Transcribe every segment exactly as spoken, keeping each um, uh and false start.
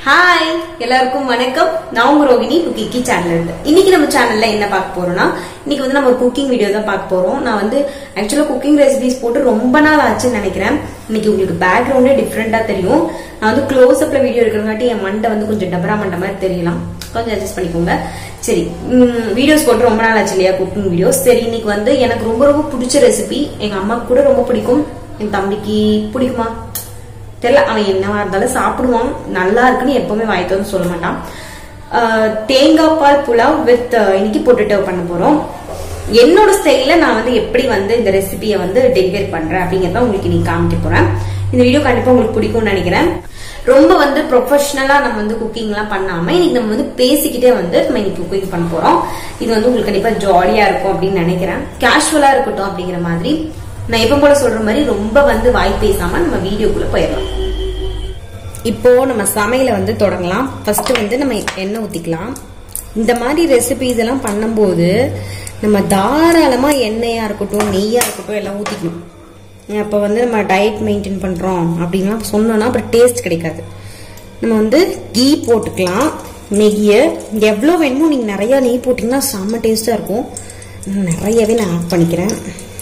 Hi எல்லாருக்கும் வணக்கம். நான் உங்க ரோகிணி குக்கிங்கி சேனல்ல இருந்து. இன்னைக்கு நம்ம சேனல்ல என்ன பார்க்க போறோம்னா, இன்னைக்கு வந்து நம்ம ஒரு குக்கிங் வீடியோ தான் பார்க்க போறோம். நான் வந்து ஆக்சுவலா குக்கிங் ரெசிபிஸ் போட்டு ரொம்ப நாள் ஆச்சுன்னு நினைக்கிறேன். இன்னைக்கு உங்களுக்கு பேக்ரவுண்டே டிஃப்ரெண்டா தெரியும். நான் வந்து க்ளோஸ் அப்ல வீடியோ எடுக்கிறங்காட்டி என் மண்டை வந்து கொஞ்சம் டபரா மண்டை மாதிரி தெரியலாம், கொஞ்சம் அட்ஜஸ்ட் பண்ணிக்கோங்க. சரி, வீடியோஸ் போட்டு ரொம்ப நாள் ஆச்சு இல்லையா குக்கிங் வீடியோஸ். சரி, இன்னைக்கு வந்து எனக்கு ரொம்ப ரொம்ப பிடிச்ச ரெசிபி, எங்க அம்மாக்கு கூட ரொம்ப பிடிக்கும், என் தம்பிக்கு பிடிக்குமா தெரியல, அவன் என்னவா இருந்தாலும் சாப்பிடுவான், நல்லா இருக்குன்னு எப்பவுமே வாய்த்தோன்னு சொல்ல மாட்டான். தேங்காய் பால் புலாவ் வித் இன்னைக்கு பொட்டேட்டோ பண்ண போறோம். என்னோட ஸ்டைல நான் வந்து எப்படி வந்து இந்த ரெசிபியை வந்து டெலிவர் பண்றேன் அப்படிங்கறத உங்களுக்கு இன்னைக்கு காமிக்க போறேன். இந்த வீடியோ கண்டிப்பா உங்களுக்கு பிடிக்கும்னு நினைக்கிறேன். ரொம்ப வந்து ப்ரொஃபஷனலா நம்ம வந்து குக்கிங் எல்லாம் பண்ணாம இன்னைக்கு நம்ம வந்து பேசிக்கிட்டே வந்து நம்ம இன்னைக்கு குக்கிங் பண்ண போறோம். இது வந்து உங்களுக்கு கண்டிப்பா ஜாலியா இருக்கும் அப்படின்னு நினைக்கிறேன். கேஷுவலா இருக்கட்டும் அப்படிங்கிற மாதிரி. நான் எப்ப போல சொல்ற மாதிரி ரொம்ப வந்து வாய் பேசாம நம்ம வீடியோக்குள்ள போயிடலாம். இப்போ நம்ம சமையல வந்து தொடங்கலாம். ஃபர்ஸ்ட் வந்து நம்ம எண்ணெய் ஊத்திக்கலாம். இந்த மாதிரி ரெசிபிஸ் எல்லாம் பண்ணும்போது நம்ம தாராளமா எண்ணெயா இருக்கட்டும் நெய்யா இருக்கட்டும் எல்லாம் ஊத்திக்கணும். அப்ப வந்து நம்ம டயட் மெயின்டைன் பண்றோம் அப்படின்னா சொன்னோம்னா அப்புறம் டேஸ்ட் கிடைக்காது. நம்ம வந்து கீ போட்டுக்கலாம். நெய்ய எவ்வளவு வேணுமோ நீங்க நிறைய நெய் போட்டீங்கன்னா செம்ம டேஸ்டா இருக்கும். நிறையவே நான் ஆட் பண்ணிக்கிறேன்.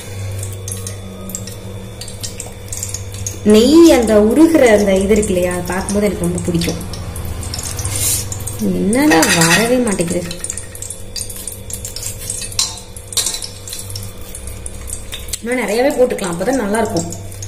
நெய் அந்த உருகிற அந்த இது இருக்கு இல்லையா, அதை பார்க்கும்போது எனக்கு ரொம்ப பிடிக்கும். என்னடா வரவே மாட்டேங்குது. இன்னும் நிறையவே போட்டுக்கலாம், அப்பதான் நல்லா இருக்கும்.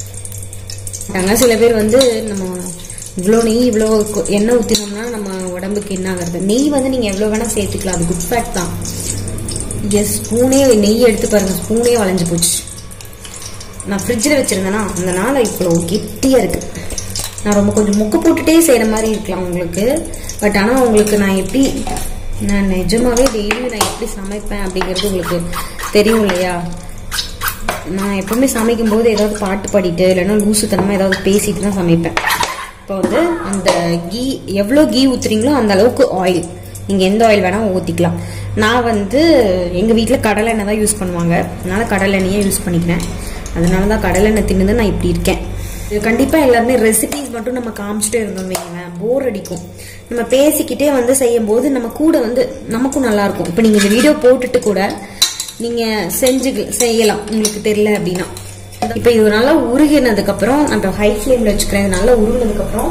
ஆனா சில பேர் வந்து நம்ம இவ்வளோ நெய் இவ்வளோ எண்ணெய் ஊற்றினோம்னா நம்ம உடம்புக்கு என்ன ஆகுறது. நெய் வந்து நீங்க எவ்வளவு வேணா சேர்த்துக்கலாம், அது குட் ஃபேட் தான். எஸ், ஸ்பூனே நெய் எடுத்து பாருங்க, ஸ்பூனே வளைஞ்சு போச்சு. நான் ஃப்ரிட்ஜில் வச்சிருந்தேன்னா அதனால இவ்வளோ கெட்டியா இருக்கு. நான் ரொம்ப கொஞ்சம் முக்கு போட்டுட்டே செய்யற மாதிரி இருக்கலாம் உங்களுக்கு. பட் ஆனா உங்களுக்கு நான் எப்படி நான் நிஜமாவே டெய்லியும் நான் எப்படி சமைப்பேன் அப்படிங்கிறது உங்களுக்கு தெரியும் இல்லையா. நான் எப்பவுமே சமைக்கும் போது ஏதாவது பாட்டு பாடிட்டு இல்லைன்னா லூசுத்தனமா ஏதாவது பேசிட்டு தான் சமைப்பேன். இப்போ வந்து அந்த கீ எவ்வளோ கீ ஊத்துறீங்களோ அந்த அளவுக்கு ஆயில், நீங்க எந்த ஆயில் வேணா ஊத்திக்கலாம். நான் வந்து எங்க வீட்டுல கடலை எண்ணெய் தான் யூஸ் பண்ணுவாங்க, அதனால கடலை எண்ணெயே யூஸ் பண்ணிக்கிறேன். அதனாலதான் கடலை எண்ணெய் தின்னு நான் இப்படி இருக்கேன். கண்டிப்பா எல்லாருமே ரெசிபிஸ் மட்டும் நம்ம காமிச்சிட்டே இருந்தோம் வைங்களேன், போர் அடிக்கும். நம்ம பேசிக்கிட்டே வந்து செய்யும் போது நம்ம கூட வந்து நமக்கும் நல்லா இருக்கும். இப்ப நீங்க இந்த வீடியோ போட்டுட்டு கூட நீங்க செஞ்சு செய்யலாம் உங்களுக்கு தெரியல அப்படின்னா. இப்ப இது நல்லா உருகினதுக்கு அப்புறம் நம்ம ஹை ஃபிளேம்ல வச்சுக்கிறேன். இது நல்லா உருகினதுக்கு அப்புறம்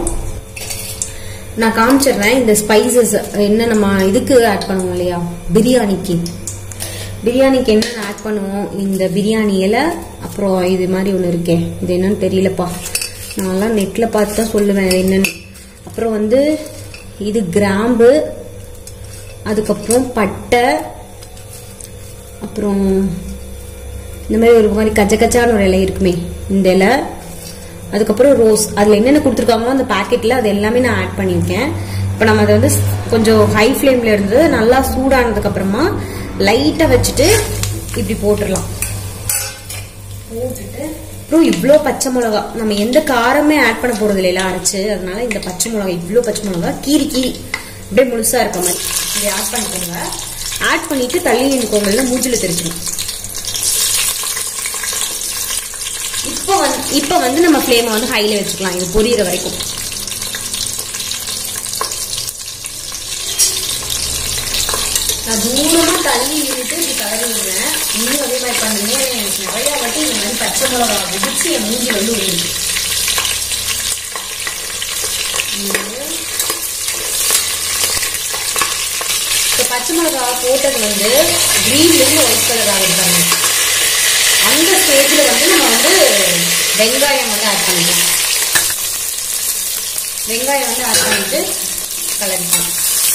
நான் காமிச்சிடுறேன் இந்த ஸ்பைசஸ் என்ன நம்ம இதுக்கு ஆட் பண்ணுவோம் இல்லையா, பிரியாணிக்கு. பிரியாணிக்கு என்ன ஆட் பண்ணுவோம், இந்த பிரியாணி இலை, அப்புறம் இது மாதிரி ஒன்று இருக்கேன், இது என்னன்னு தெரியலப்பா, நான்லாம் நெட்ல பார்த்து தான் சொல்லுவேன் என்னன்னு. அப்புறம் வந்து இது கிராம்பு, அதுக்கப்புறம் பட்டை, அப்புறம் இந்த மாதிரி ஒரு மாதிரி கச்ச கச்சான ஒரு இலை இருக்குமே இந்த இலை, அதுக்கப்புறம் ரோஸ். அதுல என்னென்ன கொடுத்துருக்காங்களோ அந்த பாக்கெட்ல அது எல்லாமே நான் ஆட் பண்ணியிருக்கேன். இப்போ நம்ம அதை வந்து கொஞ்சம் ஹை ஃபிளேம்ல இருந்து நல்லா சூடானதுக்கு அப்புறமா லைட்டா வச்சுட்டு இப்படி போட்டுடலாம். போட்டுட்டு அப்புறம் இவ்வளோ பச்சை மிளகா, நம்ம எந்த காரமே ஆட் பண்ண போறது இல்லையா அரைச்சு, அதனால இந்த பச்சை மிளகா இவ்வளோ பச்சை மிளகா கீரி கீரி அப்படியே முழுசா இருக்க மாதிரி இதை ஆட் பண்ணிக்கோங்க. ஆட் பண்ணிட்டு தள்ளி நிற்கோங்க, மூஞ்சில தெரிச்சிடும். இப்போ வந்து இப்போ வந்து நம்ம ஃப்ளேமை வந்து ஹைல வச்சுக்கலாம் இது பொரியிற வரைக்கும். நான் தூரமா தள்ளி நின்றுட்டு இப்படி கலரிடுவேன். இன்னும் அதே மாதிரி பண்ணுங்க. எனக்கு நிறைய வாட்டி இந்த மாதிரி பச்சை மிளகா விதிச்சு என் மூஞ்சி வந்து விழுது. இப்போ பச்சை மிளகா போட்டது வந்து கிரீன்ல இருந்து ஒயிட் கலர் ஆகுது பாருங்க. அந்த ஸ்டேஜ்ல வந்து நம்ம வந்து வெங்காயம் வந்து ஆட் பண்ணிக்கலாம். வெங்காயம் வந்து ஆட் பண்ணிட்டு கலரிக்கலாம்.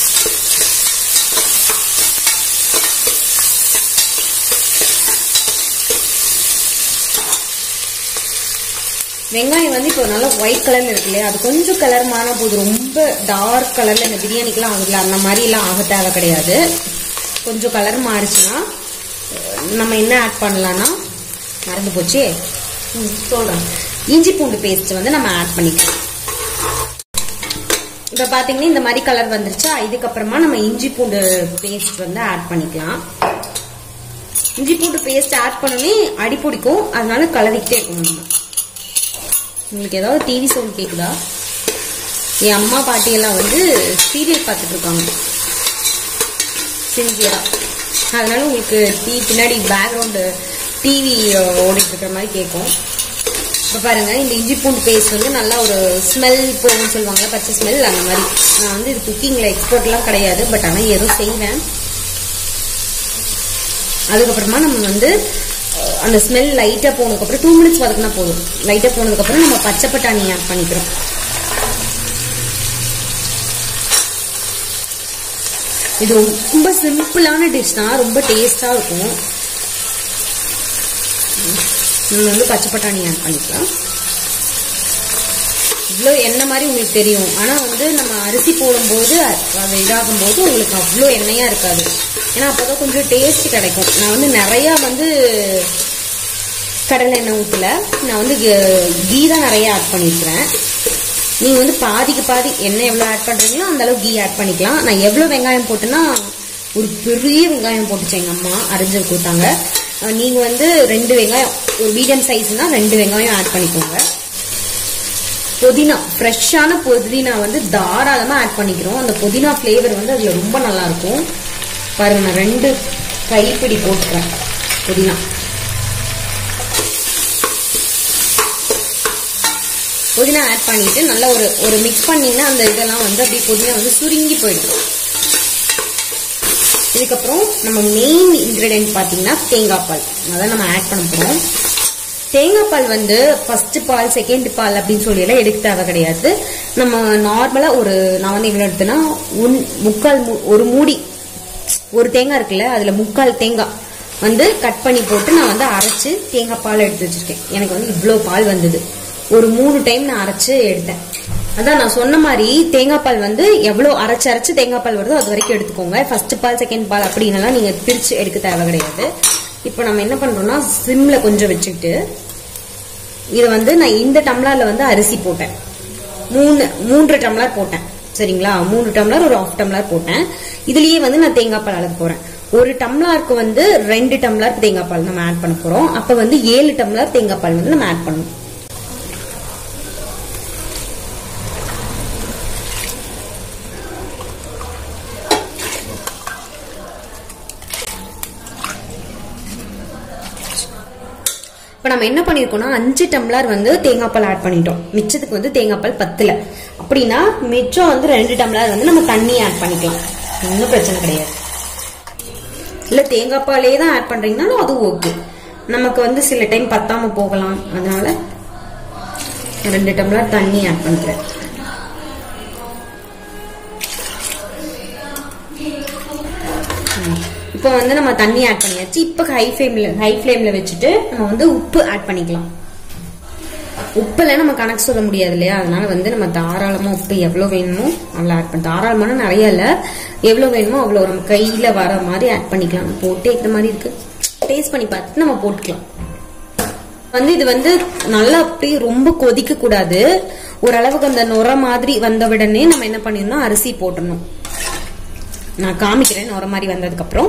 வெங்காயம் வந்து இப்போ நல்லா ஒயிட் கலர்ல இருக்கு இல்லையா, அது கொஞ்சம் கலர் மாறினா போது, ரொம்ப டார்க் கலர்ல இந்த பிரியாணிக்கெல்லாம் ஆகுதுல அந்த மாதிரி எல்லாம் ஆக தேவை கிடையாது. கொஞ்சம் கலர் மாறிச்சுன்னா நம்ம என்ன ஆட் பண்ணலாம்னா, மறந்து போச்சு சொல்றேன், இஞ்சி பூண்டு பேஸ்ட் வந்து நம்ம ஆட் பண்ணிக்கலாம். இப்ப பாத்தீங்கன்னா இந்த மாதிரி கலர் வந்துருச்சா, இதுக்கப்புறமா நம்ம இஞ்சி பூண்டு பேஸ்ட் வந்து ஆட் பண்ணிக்கலாம். இஞ்சி பூண்டு பேஸ்ட் ஆட் பண்ணோன்னே அடி பிடிக்கும், அதனால கலரிக்கிட்டே இருக்கணும். நம்ம உங்களுக்கு ஏதாவது டிவி சவுண்ட் கேக்குதா? என் அம்மா பாட்டி எல்லாம் வந்து சீரியல் பார்த்துட்டு இருக்காங்க சின்சியரா. அதனால உங்களுக்கு டீ பின்னாடி பேக்ரவுண்டு டிவி ஓடிட்டு இருக்கிற மாதிரி கேட்கும். இப்போ பாருங்க, இந்த இஞ்சி பூண்டு பேஸ்ட் வந்து நல்லா ஒரு ஸ்மெல் போகும்னு சொல்லுவாங்க, பச்சை ஸ்மெல். அந்த மாதிரி நான் வந்து இது குக்கிங்ல எக்ஸ்பர்ட்லாம் கிடையாது, பட் ஆனால் ஏதோ செய்வேன். அதுக்கப்புறமா நம்ம வந்து அந்த ஸ்மெல் லைட்டா போனதுக்கப்புறம் டூ மினிட்ஸ் வதக்குனா போதும். லைட்டா போனதுக்கப்புறம் நம்ம பச்சை பட்டாணி ஆட் பண்ணிக்கிறோம். இது ரொம்ப சிம்பிளான டிஷ் தான், ரொம்ப டேஸ்டா இருக்கும். நம்ம வந்து பச்சை பட்டாணி ஆட் பண்ணிக்கலாம். இவ்வளோ எண்ணெய் மாதிரி உங்களுக்கு தெரியும், ஆனா வந்து நம்ம அரிசி போடும்போது அது இதாகும் போது உங்களுக்கு அவ்வளோ எண்ணெயா இருக்காது. ஏன்னா அப்போதான் கொஞ்சம் டேஸ்ட் கிடைக்கும். நான் வந்து நிறைய வந்து கடலை எண்ணெய் ஊற்றல, நான் வந்து கீ தான் நிறைய ஆட் பண்ணியிருக்கிறேன். நீங்க வந்து பாதிக்கு பாதி எண்ணெய் எவ்வளோ ஆட் பண்றீங்களோ அந்த அளவு கீ ஆட் பண்ணிக்கலாம். நான் எவ்வளோ வெங்காயம் போட்டுன்னா ஒரு பெரிய வெங்காயம் போட்டுச்சு எங்க அம்மா அரிஞ்சு கொடுத்தாங்க. நீங்க வந்து ரெண்டு வெங்காயம், ஒரு மீடியம் சைஸ்னா ரெண்டு வெங்காயம் ஆட் பண்ணிக்கோங்க. புதினா, ஃப்ரெஷ்ஷான புதினா வந்து தாராளமா ஆட் பண்ணிக்கிறோம். அந்த புதினா ஃபிளேவர் வந்து அதுல ரொம்ப நல்லா இருக்கும். பாருங்க, நான் ரெண்டு கைப்பிடி போட்டுக்கிறேன் புதினா. புதினா ஆட் பண்ணிட்டு நல்லா ஒரு ஒரு மிக்ஸ் பண்ணீங்கன்னா அந்த இதெல்லாம் வந்து அப்படியே புதினா வந்து சுருங்கி போயிடும். இதுக்கப்புறம் நம்ம மெயின் இன்கிரீடியன்ட் பாத்தீங்கன்னா தேங்காய் பால், அதான் நம்ம ஆட் பண்ண போறோம். தேங்காய் பால் வந்து ஃபர்ஸ்ட் பால் செகண்ட் பால் அப்படின்னு சொல்லி எல்லாம் எடுக்க தேவை கிடையாது. நம்ம நார்மலா ஒரு நான் வந்து எவ்வளவு எடுத்தேன்னா முக்கால் ஒரு மூடி, ஒரு தேங்காய் இருக்குல்ல அதுல முக்கால் தேங்காய் வந்து கட் பண்ணி போட்டு நான் வந்து அரைச்சு தேங்காய் பால் எடுத்து வச்சிருக்கேன். எனக்கு வந்து இவ்வளவு பால் வந்தது. ஒரு மூணு டைம் நான் அரைச்சு எடுத்தேன். அதான் நான் சொன்ன மாதிரி தேங்காய் பால் வந்து எவ்வளவு அரைச்சு அரைச்சு தேங்காய் பால் வருதோ அது வரைக்கும் எடுத்துக்கோங்க. ஃபர்ஸ்ட் பால் செகண்ட் பால் அப்படின்னு நீங்க பிரிச்சு எடுக்க தேவை கிடையாது. இப்போ நம்ம என்ன பண்றோம்னா சிம்ல கொஞ்சம் வச்சுக்கிட்டு இதை வந்து நான் இந்த டம்ளர்ல வந்து அரிசி போட்டேன். மூணு மூன்று டம்ளர் போட்டேன், சரிங்களா? மூணு டம்ளர் ஒரு ஆஃப் டம்ளர் போட்டேன். இதுலயே வந்து நான் தேங்காய் பால் அளக்க போறேன். ஒரு டம்ளருக்கு வந்து ரெண்டு டம்ளர் தேங்காய் பால் நம்ம ஆட் பண்ண போறோம். அப்ப வந்து ஏழு டம்ளர் தேங்காய் பால் வந்து நம்ம ஆட் பண்ணணும். இப்ப நம்ம என்ன பண்ணிருக்கோம்னா அஞ்சு டம்ளர் வந்து தேங்காய் பால் ஆட் பண்ணிட்டோம். மிச்சத்துக்கு வந்து தேங்காய் பால் பத்துல. அப்படின்னா மிச்சம் வந்து ரெண்டு டம்ளர் வந்து நம்ம தண்ணி ஆட் பண்ணிக்கலாம். ஒன்றும் பிரச்சனை கிடையாது. இல்ல தேங்காய் பாலே தான் ஆட் பண்றீங்கன்னாலும் அது ஓகே. நமக்கு வந்து சில டைம் பத்தாம போகலாம், அதனால ரெண்டு டம்ளர் தண்ணி ஆட் பண்ணிக்கிறேன். இப்போ வந்து நம்ம தண்ணி ஆட் பண்ணியாச்சு. இப்போ ஹை ஃப்ளேம்ல ஹை ஃப்ளேம்ல வச்சுட்டு நம்ம வந்து உப்பு ஆட் பண்ணிக்கலாம். உப்புல நம்ம கணக்கு சொல்ல முடியாது இல்லையா, அதனால வந்து நம்ம தாராளமா உப்பு எவ்வளவு வேணுமோ அவ்வளவு ஆட் பண்ண. தாராளமான நிறைய இல்ல, எவ்வளவு வேணுமோ அவ்வளவு நம்ம கையில வர மாதிரி ஆட் பண்ணிக்கலாம். போட்டே இருக்கிற மாதிரி இருக்கு, டேஸ்ட் பண்ணி பார்த்துட்டு நம்ம போட்டுக்கலாம். வந்து இது வந்து நல்லா அப்படி ரொம்ப கொதிக்க கூடாது. ஓரளவுக்கு அந்த நுர மாதிரி வந்த உடனே நம்ம என்ன பண்ணிடணும், அரிசி போட்டணும். நான் காமிக்கிறேன் நுர மாதிரி வந்ததுக்கு அப்புறம்.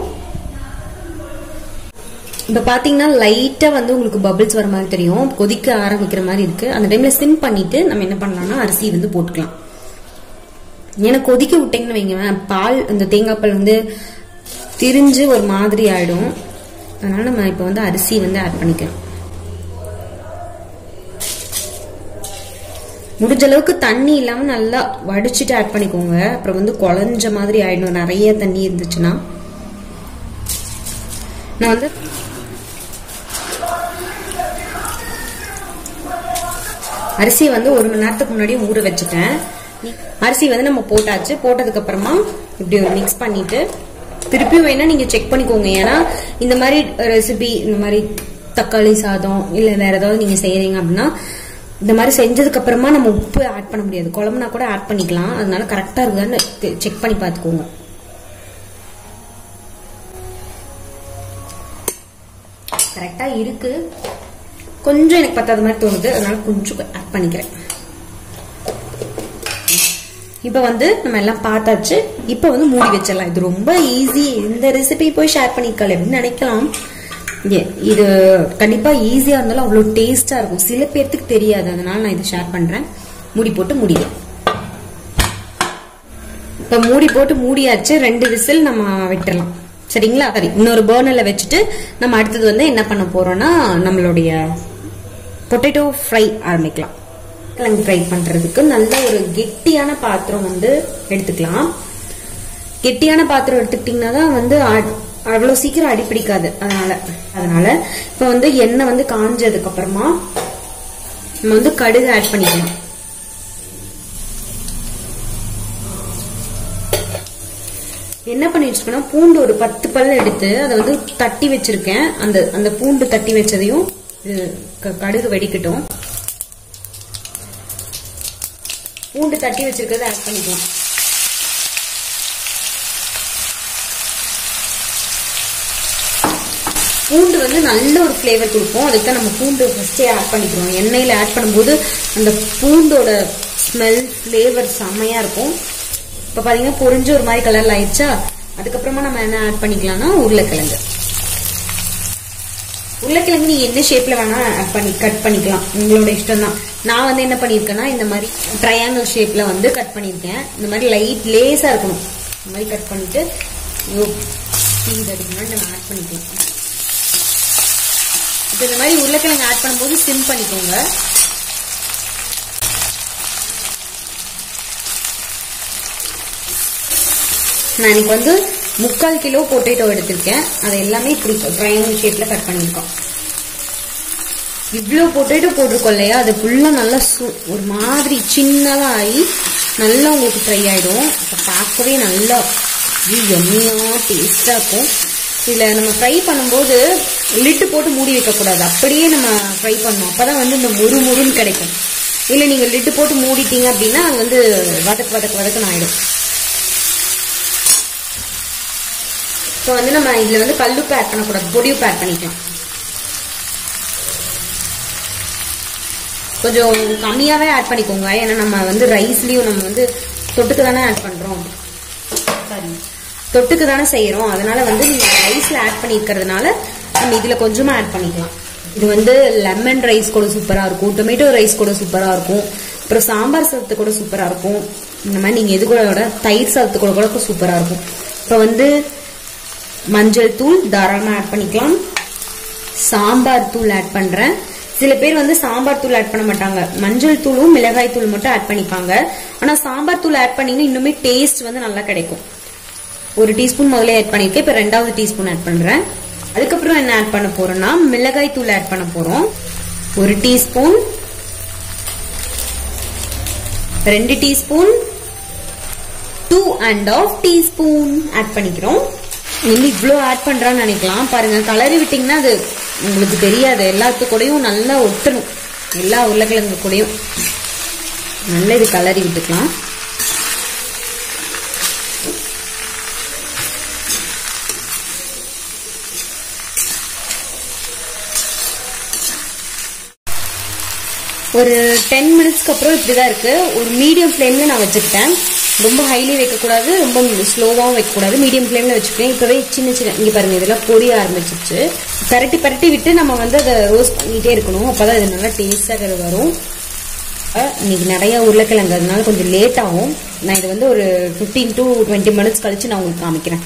இப்ப பாத்தீங்கன்னா லைட்டா வந்து உங்களுக்கு பபிள்ஸ் வர மாதிரி தெரியும், கொதிக்க ஆரம்பிக்கிற மாதிரி இருக்கு. அந்த டைம்ல சிம் பண்ணிட்டு நம்ம என்ன பண்ணலாம்னா அரிசி வந்து போட்டுக்கலாம். ஏன்னா கொதிக்க விட்டீங்கன்னு வைங்க, பால் அந்த தேங்காய் பால் வந்து திரிஞ்சு ஒரு மாதிரி ஆயிடும். அதனால நம்ம இப்ப வந்து அரிசி வந்து ஆட் பண்ணிக்கலாம். முடிஞ்ச அளவுக்கு தண்ணி இல்லாம நல்லா வடிச்சிட்டு ஆட் பண்ணிக்கோங்க. அப்புறம் வந்து குழஞ்ச மாதிரி ஆயிடும் நிறைய தண்ணி இருந்துச்சுன்னா. நான் வந்து அரிசி வந்து ஒரு மணி நேரத்துக்கு முன்னாடி ஊற வச்சுட்டேன். அரிசி வந்து நம்ம போட்டாச்சு. போட்டதுக்கு அப்புறமா இப்படி ஒரு மிக்ஸ் பண்ணிட்டு திருப்பியும் வேணா நீங்க செக் பண்ணிக்கோங்க. ஏன்னா இந்த மாதிரி ரெசிபி, இந்த மாதிரி தக்காளி சாதம் இல்ல வேற ஏதாவது நீங்க செய்யறீங்க அப்படின்னா இந்த மாதிரி செஞ்சதுக்கு அப்புறமா நம்ம உப்பு ஆட் பண்ண முடியாது. குழம்புனா கூட ஆட் பண்ணிக்கலாம். அதனால கரெக்டா இருக்குதான்னு செக் பண்ணி பாத்துக்கோங்க. கரெக்டா இருக்கு, கொஞ்சம் எனக்கு பத்தாத மாதிரி தோணுது, அதனால கொஞ்சம் ஆட் பண்ணிக்கிறேன். இப்ப வந்து நம்ம எல்லாம் பார்த்தாச்சு. இப்ப வந்து மூடி வச்சிடலாம். இது ரொம்ப ஈஸி. இந்த ரெசிபி போய் ஷேர் பண்ணிருக்கல அப்படின்னு நினைக்கலாம். இது கண்டிப்பா ஈஸியா இருந்தாலும் அவ்வளவு டேஸ்டா இருக்கும். சில பேர்த்துக்கு தெரியாது, அதனால நான் இது ஷேர் பண்றேன். மூடி போட்டு முடியும். இப்போ மூடி போட்டு மூடியாச்சு, ரெண்டு விசில் நம்ம விட்டுறலாம். சரிங்களா? சரி, இன்னொரு பர்னர்ல வச்சுட்டு நம்ம அடுத்தது வந்து என்ன பண்ண போறோம்னா நம்மளுடைய பொட்டேட்டோ ஃப்ரை ஆரம்பிக்கலாம். கிழங்கு ஃப்ரை பண்றதுக்கு நல்ல ஒரு கெட்டியான பாத்திரம் வந்து எடுத்துக்கலாம். கெட்டியான பாத்திரம் எடுத்துக்கிட்டீங்கன்னா தான் வந்து அவ்வளவு சீக்கிரம் அடிப்பிடிக்காது. அதனால அதனால இப்ப வந்து எண்ணெய் வந்து காஞ்சதுக்கு அப்புறமா நம்ம வந்து கடுகு ஆட் பண்ணிக்கலாம். என்ன பண்ணி வச்சிருக்கேன்னா பூண்டு ஒரு பத்து பல் எடுத்து அதை வந்து தட்டி வச்சிருக்கேன். அந்த அந்த பூண்டு தட்டி வச்சதையும் கடுகு வெடிக்கட்டும். பூண்டு தட்டி வச்சிருக்கிறத ஆட் பண்ணிக்கலாம். பூண்டு வந்து நல்ல ஒரு ஃபிளேவர் கொடுக்கும். அதுக்கு நம்ம பூண்டு ஃபர்ஸ்டே ஆட் பண்ணிக்கிறோம். எண்ணெயில ஆட் பண்ணும்போது அந்த பூண்டோட ஸ்மெல் ஃபிளேவர் செம்மையா இருக்கும். இப்ப பாத்தீங்கன்னா பொரிஞ்சு ஒரு மாதிரி கலர்ல ஆயிடுச்சா, அதுக்கப்புறமா நம்ம என்ன ஆட் பண்ணிக்கலாம்னா உருளைக்கிழங்கு. உருளைக்கிழங்கு நீ என்ன ஷேப்ல வேணா ஆட் பண்ணி கட் பண்ணிக்கலாம், உங்களோட இஷ்டம் தான். நான் வந்து என்ன பண்ணிருக்கேன்னா இந்த மாதிரி ட்ரையாங்கிள் ஷேப்ல வந்து கட் பண்ணிருக்கேன். இந்த மாதிரி லைட் லேஸா இருக்கணும். இந்த மாதிரி கட் பண்ணிட்டு அதுக்கு முன்னாடி நம்ம ஆட் பண்ணிக்கலாம். இப்ப இந்த மாதிரி உருளைக்கிழங்கு ஆட் பண்ணும்போது சிம் பண்ணிக்கோங்க. நான் இன்னைக்கு வந்து முக்கால் கிலோ பொட்டேட்டோ எடுத்திருக்கேன். அதை எல்லாமே இப்படி ட்ரையாங்கிள் ஷேப்ல கட் பண்ணிருக்கோம். இவ்வளவு பொட்டேட்டோ போட்டிருக்கோம் இல்லையா, அது ஃபுல்லா நல்லா ஒரு மாதிரி சின்னதா ஆகி நல்லா உங்களுக்கு ஃப்ரை ஆயிடும். அப்ப பார்க்கவே நல்லா எம்மியா டேஸ்டா இருக்கும். இதுல நம்ம ஃப்ரை பண்ணும்போது லிட்டு போட்டு மூடி வைக்க கூடாது, அப்படியே நம்ம ஃப்ரை பண்ணணும். அப்பதான் வந்து இந்த முறு முறுன்னு கிடைக்கும். இல்ல நீங்க லிட்டு போட்டு மூடிட்டீங்க அப்படின்னா அது வந்து வதக்கு வதக்கு வதக்குன்னு ஆயிடும். இப்போ வந்து நம்ம இதுல வந்து கல்லுப்பு ஆட் பண்ணக்கூடாது, பொடியுப்பு ஆட் பண்ணிக்கலாம். கொஞ்சம் கம்மியாவே ஆட் பண்ணிக்கோங்க. ஏன்னா நம்ம வந்து ரைஸ்லயும் நம்ம வந்து தொட்டுக்கு தானே ஆட் பண்றோம், சாரி தொட்டுக்கு தானே செய்யறோம். அதனால வந்து நீங்க ரைஸ்ல ஆட் பண்ணிருக்கிறதுனால நம்ம இதுல கொஞ்சமா ஆட் பண்ணிக்கலாம். இது வந்து லெமன் ரைஸ் கூட சூப்பரா இருக்கும், டொமேட்டோ ரைஸ் கூட சூப்பரா இருக்கும், அப்புறம் சாம்பார் சாதத்து கூட சூப்பரா இருக்கும். இந்த மாதிரி நீங்க எது கூட தயிர் சாதத்து கூட கூட சூப்பரா இருக்கும். இப்ப வந்து மஞ்சள் தூள் தாராளமா ஆட் பண்ணிக்கலாம். சாம்பார் தூள் ஆட் பண்றேன். சில பேர் வந்து சாம்பார் தூள் ஆட் பண்ண மாட்டாங்க, மஞ்சள் தூளும் மிளகாய் தூள் மட்டும் ஆட் பண்ணிப்பாங்க. ஆனா சாம்பார் தூள் ஆட் பண்ணீங்கன்னா இன்னுமே டேஸ்ட் வந்து நல்லா கிடைக்கும். ஒரு டீஸ்பூன் முதல்ல ஆட் பண்ணிருக்கேன், இப்ப ரெண்டாவது டீஸ்பூன் ஆட் பண்றேன். அதுக்கப்புறம் என்ன ஆட் பண்ண போறோம்னா மிளகாய் தூள் ஆட் பண்ண போறோம். ஒரு டீஸ்பூன், ரெண்டு teaspoon, two and half teaspoon add பண்ணிக்கிறோம். வந்து இவ்வளோ ஆட் பண்றான்னு நினைக்கலாம். பாருங்க கலரி விட்டீங்கன்னா அது உங்களுக்கு தெரியாது, எல்லாத்து கூடயும் நல்லா ஒட்டணும். எல்லா உருளைக்கிழங்கு கூடயும் நல்லா இது கலரி விட்டுக்கலாம். ஒரு டென் மினிட்ஸ்க்கு அப்புறம் இப்படிதான் இருக்கு. ஒரு மீடியம் ஃபிளேம்ல நான் வச்சுக்கிட்டேன். ரொம்ப ஹைலி வைக்கக்கூடாது, ரொம்ப ஸ்லோவாகவும் வைக்கக்கூடாது, மீடியம் ஃபிளேம்ல வச்சுக்கேன். இப்பவே சின்ன சின்ன இங்க பாருங்க இதெல்லாம் பொரிய ஆரம்பிச்சிருச்சு. பரட்டி பரட்டி விட்டு நம்ம வந்து அதை ரோஸ்ட் பண்ணிட்டே இருக்கணும். அப்பதான் இது நல்லா டேஸ்டாக வரும். இன்னைக்கு நிறைய உருளைக்கிழங்கு அதனால கொஞ்சம் லேட் ஆகும். நான் இது வந்து ஒரு பிப்டீன் டு டுவெண்ட்டி மினிட்ஸ் கழிச்சு நான் உங்களுக்கு காமிக்கிறேன்.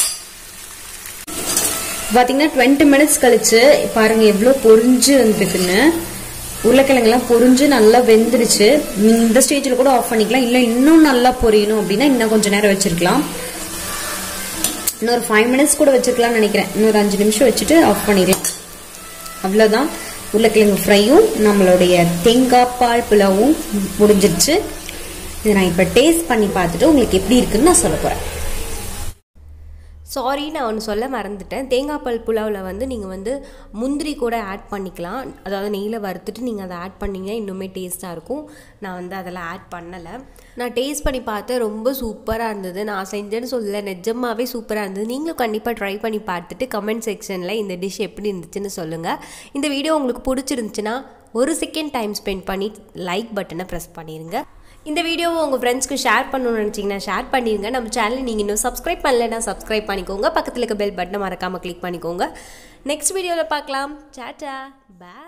பாத்தீங்கன்னா டுவெண்ட்டி மினிட்ஸ் கழிச்சு பாருங்க எவ்வளவு பொரிஞ்சு வந்துருக்குன்னு. உருளைக்கிழங்கு எல்லாம் பொரிஞ்சு நல்லா வெந்துருச்சு. இந்த ஸ்டேஜ்ல கூட ஆஃப் பண்ணிக்கலாம். இல்ல இன்னும் நல்லா பொரியணும் அப்படின்னா இன்னும் கொஞ்சம் நேரம் வச்சிருக்கலாம். இன்னொரு ஃபைவ் மினிட்ஸ் கூட வச்சிருக்கலாம்னு நினைக்கிறேன். இன்னொரு அஞ்சு நிமிஷம் வச்சுட்டு ஆஃப் பண்ணிடலாம். அவ்வளவுதான், உருளைக்கிழங்கு ஃப்ரையும் நம்மளுடைய தேங்காய் பால் புலாவும் முடிஞ்சிருச்சு. இதை நான் இப்ப டேஸ்ட் பண்ணி பார்த்துட்டு உங்களுக்கு எப்படி இருக்குன்னு நான் சொல்ல போறேன். சாரி, நான் ஒன்று சொல்ல மறந்துட்டேன். தேங்காய் பால் புலாவில் வந்து நீங்கள் வந்து முந்திரி கூட ஆட் பண்ணிக்கலாம். அதாவது நெய்யில் வறுத்துட்டு நீங்கள் அதை ஆட் பண்ணிங்கன்னா இன்னுமே டேஸ்ட்டாக இருக்கும். நான் வந்து அதெல்லாம் ஆட் பண்ணலை. நான் டேஸ்ட் பண்ணி பார்த்தேன், ரொம்ப சூப்பராக இருந்தது. நான் செஞ்சேன்னு சொல்லலை, நிஜமாகவே சூப்பராக இருந்தது. நீங்களும் கண்டிப்பாக ட்ரை பண்ணி பார்த்துட்டு கமெண்ட் செக்ஷனில் இந்த டிஷ் எப்படி இருந்துச்சுன்னு சொல்லுங்கள். இந்த வீடியோ உங்களுக்கு பிடிச்சிருந்துச்சுன்னா ஒரு செகண்ட் டைம் ஸ்பெண்ட் பண்ணி லைக் பட்டனை ப்ரெஸ் பண்ணிடுங்க. இந்த வீடியோவை உங்கள் ஃப்ரெண்ட்ஸ்க்கு ஷேர் பண்ணணும்னு நினச்சிங்கன்னா ஷேர் பண்ணிடுங்க. நம்ம சேனலை நீங்கள் இன்னும் சப்ஸ்கிரைப் பண்ணலைன்னா சப்ஸ்கிரைப் பண்ணிக்கோங்க. பக்கத்தில் இருக்க பெல் பட்டனை மறக்காமல் கிளிக் பண்ணிக்கோங்க. நெக்ஸ்ட் வீடியோவில் பார்க்கலாம். Tata, by.